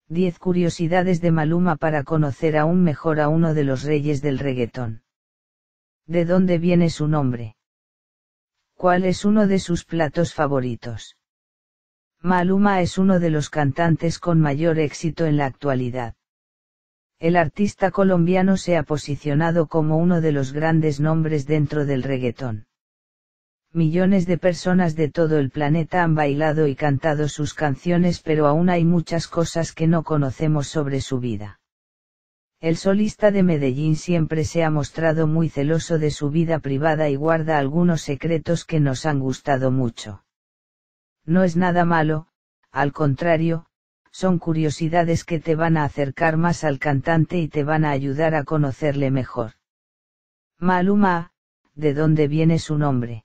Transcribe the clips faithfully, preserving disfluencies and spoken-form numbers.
diez curiosidades de Maluma para conocer aún mejor a uno de los reyes del reggaetón. ¿De dónde viene su nombre? ¿Cuál es uno de sus platos favoritos? Maluma es uno de los cantantes con mayor éxito en la actualidad. El artista colombiano se ha posicionado como uno de los grandes nombres dentro del reggaetón. Millones de personas de todo el planeta han bailado y cantado sus canciones, pero aún hay muchas cosas que no conocemos sobre su vida. El solista de Medellín siempre se ha mostrado muy celoso de su vida privada y guarda algunos secretos que nos han gustado mucho. No es nada malo, al contrario, son curiosidades que te van a acercar más al cantante y te van a ayudar a conocerle mejor. Maluma, ¿de dónde viene su nombre?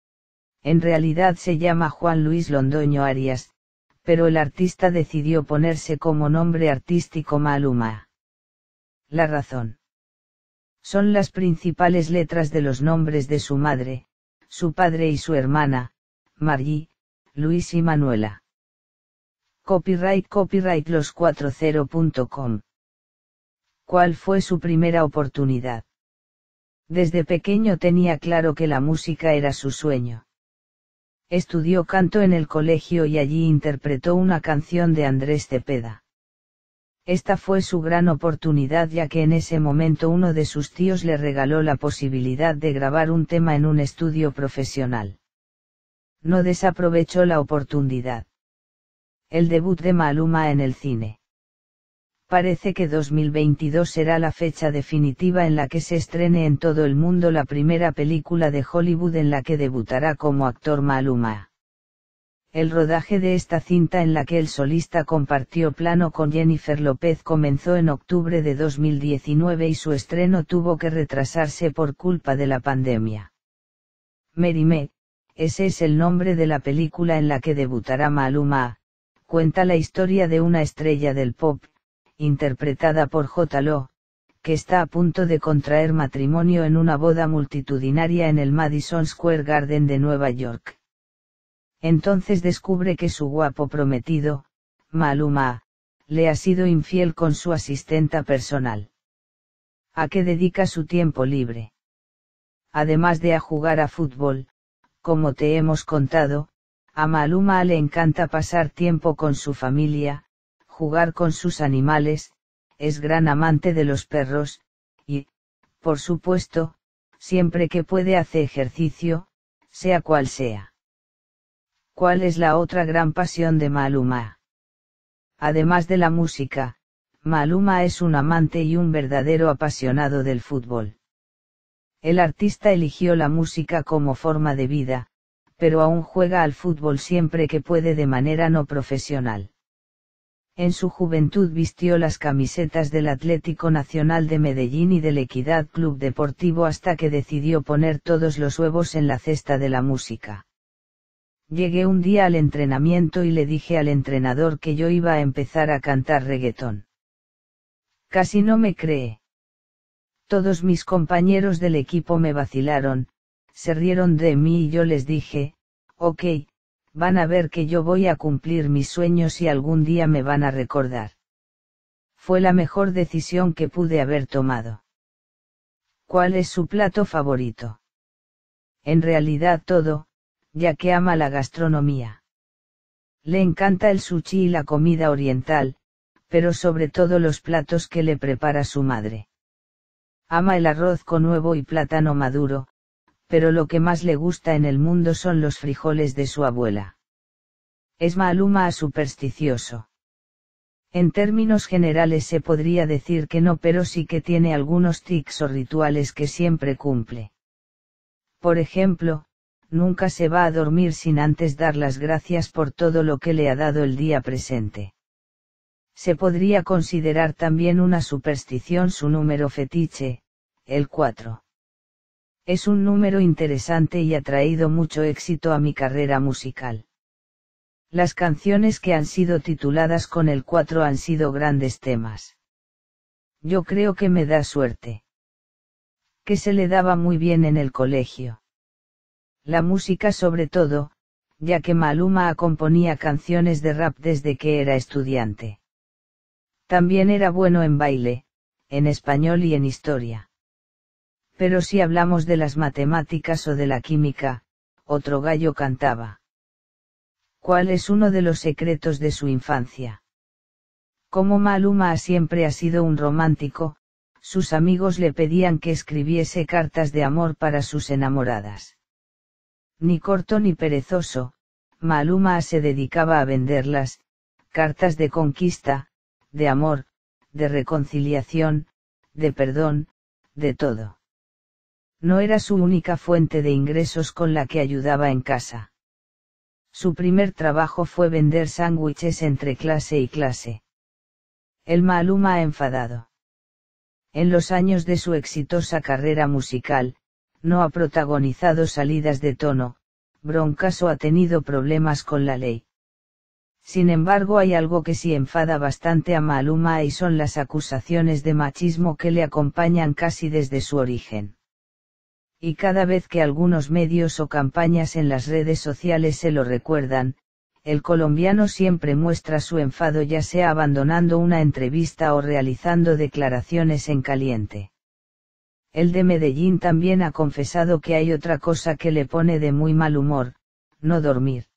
En realidad se llama Juan Luis Londoño Arias, pero el artista decidió ponerse como nombre artístico Maluma. La razón. Son las principales letras de los nombres de su madre, su padre y su hermana, Margie, Luis y Manuela. Copyright Copyright los cuatro cero punto com. ¿Cuál fue su primera oportunidad? Desde pequeño tenía claro que la música era su sueño. Estudió canto en el colegio y allí interpretó una canción de Andrés Cepeda. Esta fue su gran oportunidad, ya que en ese momento uno de sus tíos le regaló la posibilidad de grabar un tema en un estudio profesional. No desaprovechó la oportunidad. El debut de Maluma en el cine. Parece que dos mil veintidós será la fecha definitiva en la que se estrene en todo el mundo la primera película de Hollywood en la que debutará como actor Maluma. El rodaje de esta cinta, en la que el solista compartió plano con Jennifer López, comenzó en octubre de dos mil diecinueve y su estreno tuvo que retrasarse por culpa de la pandemia. Mary Me, ese es el nombre de la película en la que debutará Maluma, cuenta la historia de una estrella del pop, interpretada por J Lo, que está a punto de contraer matrimonio en una boda multitudinaria en el Madison Square Garden de Nueva York. Entonces descubre que su guapo prometido, Maluma, le ha sido infiel con su asistenta personal. ¿A qué dedica su tiempo libre? Además de a jugar a fútbol, como te hemos contado, a Maluma le encanta pasar tiempo con su familia, jugar con sus animales, es gran amante de los perros, y, por supuesto, siempre que puede hace ejercicio, sea cual sea. ¿Cuál es la otra gran pasión de Maluma? Además de la música, Maluma es un amante y un verdadero apasionado del fútbol. El artista eligió la música como forma de vida, pero aún juega al fútbol siempre que puede de manera no profesional. En su juventud vistió las camisetas del Atlético Nacional de Medellín y del Equidad Club Deportivo hasta que decidió poner todos los huevos en la cesta de la música. Llegué un día al entrenamiento y le dije al entrenador que yo iba a empezar a cantar reggaetón. Casi no me cree. Todos mis compañeros del equipo me vacilaron, se rieron de mí y yo les dije, ok, van a ver que yo voy a cumplir mis sueños y algún día me van a recordar. Fue la mejor decisión que pude haber tomado. ¿Cuál es su plato favorito? En realidad todo, ya que ama la gastronomía. Le encanta el sushi y la comida oriental, pero sobre todo los platos que le prepara su madre. Ama el arroz con huevo y plátano maduro, pero lo que más le gusta en el mundo son los frijoles de su abuela. Es Maluma supersticioso. En términos generales se podría decir que no, pero sí que tiene algunos tics o rituales que siempre cumple. Por ejemplo, nunca se va a dormir sin antes dar las gracias por todo lo que le ha dado el día presente. Se podría considerar también una superstición su número fetiche, el cuatro. Es un número interesante y ha traído mucho éxito a mi carrera musical. Las canciones que han sido tituladas con el cuatro han sido grandes temas. Yo creo que me da suerte. Que se le daba muy bien en el colegio. La música sobre todo, ya que Maluma componía canciones de rap desde que era estudiante. También era bueno en baile, en español y en historia. Pero si hablamos de las matemáticas o de la química, otro gallo cantaba. ¿Cuál es uno de los secretos de su infancia? Como Maluma siempre ha sido un romántico, sus amigos le pedían que escribiese cartas de amor para sus enamoradas. Ni corto ni perezoso, Maluma se dedicaba a venderlas, cartas de conquista, de amor, de reconciliación, de perdón, de todo. No era su única fuente de ingresos con la que ayudaba en casa. Su primer trabajo fue vender sándwiches entre clase y clase. El Maluma ha enfadado. En los años de su exitosa carrera musical, no ha protagonizado salidas de tono, broncas o ha tenido problemas con la ley. Sin embargo, hay algo que sí enfada bastante a Maluma y son las acusaciones de machismo que le acompañan casi desde su origen. Y cada vez que algunos medios o campañas en las redes sociales se lo recuerdan, el colombiano siempre muestra su enfado, ya sea abandonando una entrevista o realizando declaraciones en caliente. El de Medellín también ha confesado que hay otra cosa que le pone de muy mal humor, no dormir.